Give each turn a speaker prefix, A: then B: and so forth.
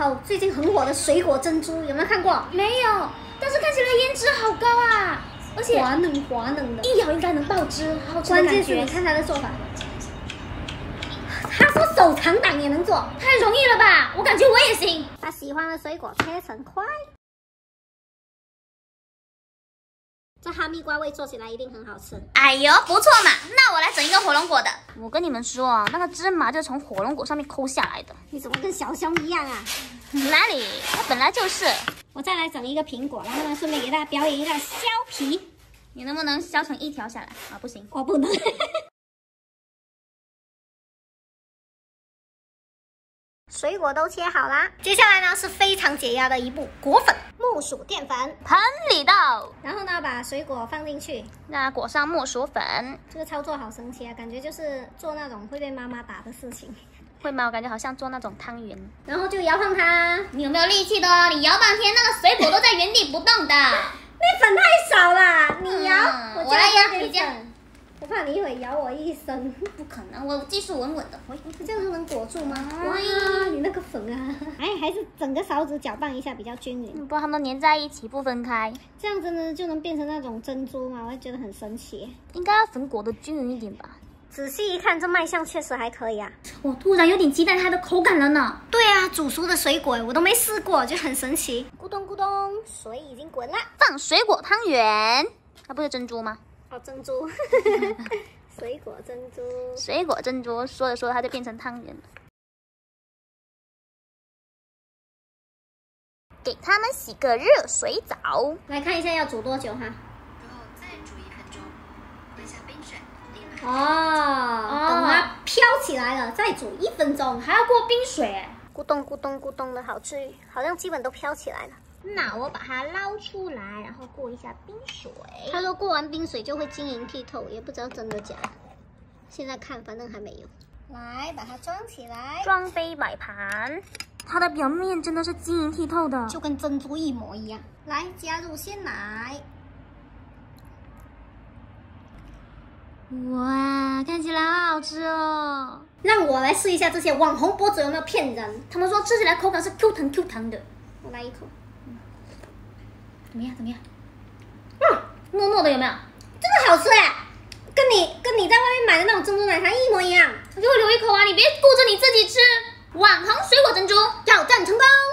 A: 套最近很火的水果珍珠，有没有看过？
B: 没有，但是看起来颜值好高啊，而且
A: 滑嫩滑嫩的，
B: 一咬应该能爆汁，好好吃的
A: 关
B: 感觉。
A: 键是你看它的做法，他说手长档也能做，
B: 太容易了吧？我感觉我也行。
A: 把喜欢的水果切成块。这哈密瓜味做起来一定很好吃。
B: 哎呦，不错嘛！那我来整一个火龙果的。我跟你们说啊，那个芝麻就是从火龙果上面抠下来的。
A: 你怎么跟小熊一样啊？
B: 哪里？它本来就是。
A: 我再来整一个苹果，然后呢，顺便给大家表演一下削皮。
B: 你能不能削成一条下来啊？不行，
A: 我不能。水果都切好啦，接下来呢是非常解压的一步，果粉、木薯淀粉，
B: 盆里倒，
A: 然后呢把水果放进去，
B: 那裹上木薯粉。
A: 这个操作好神奇啊，感觉就是做那种会被妈妈打的事情。
B: 会吗？我感觉好像做那种汤圆。
A: 然后就摇晃它，
B: 你有没有力气的哦？你摇半天，那个水果都在原地不动的。
A: 那粉太少啦，你摇，
B: 我来摇，你这样。
A: 我怕你一会咬我一身。
B: 不可能，我技术稳稳的。
A: 这样就能裹住吗？哇，你那个粉啊！哎，还是整个勺子搅拌一下比较均匀，
B: 不然它们粘在一起不分开。
A: 这样子呢就能变成那种珍珠嘛，我会觉得很神奇。
B: 应该要粉裹的均匀一点吧。
A: 仔细一看，这卖相确实还可以啊。
B: 我突然有点期待它的口感了呢。
A: 对啊，煮熟的水果我都没试过，就很神奇。咕咚咕咚，水已经滚了。
B: 放水果汤圆，它不是珍珠吗？
A: 哦，珍珠，水果珍珠，
B: 水果珍珠，说着说着它就变成汤圆了。给它们洗个热水澡。来看一下要煮多久哈。
C: 然后再煮1分钟，等下冰水。
A: 等它飘起来了，再煮1分钟，
B: 还要过冰水哎。
A: 咕咚咕咚咕咚的好吃，好像基本都飘起来了。
B: 那我把它捞出来，然后过一下冰水。
A: 他说过完冰水就会晶莹剔透，也不知道真的假的。现在看，反正还没有。来，把它装起来，
B: 装杯摆盘。它的表面真的是晶莹剔透的，
A: 就跟珍珠一模一样。来，加入鲜奶。
B: 哇，看起来好好吃哦！
A: 让我来试一下这些网红博主有没有骗人。
B: 他们说吃起来口感是 Q 弹 Q 弹的。
A: 我来一口。
B: 怎么样？怎么样？糯糯的有没有？
A: 真的好吃哎，跟你在外面买的那种珍珠奶茶一模一样。
B: 给我留一口啊！你别顾着你自己吃。网红水果珍珠挑战成功。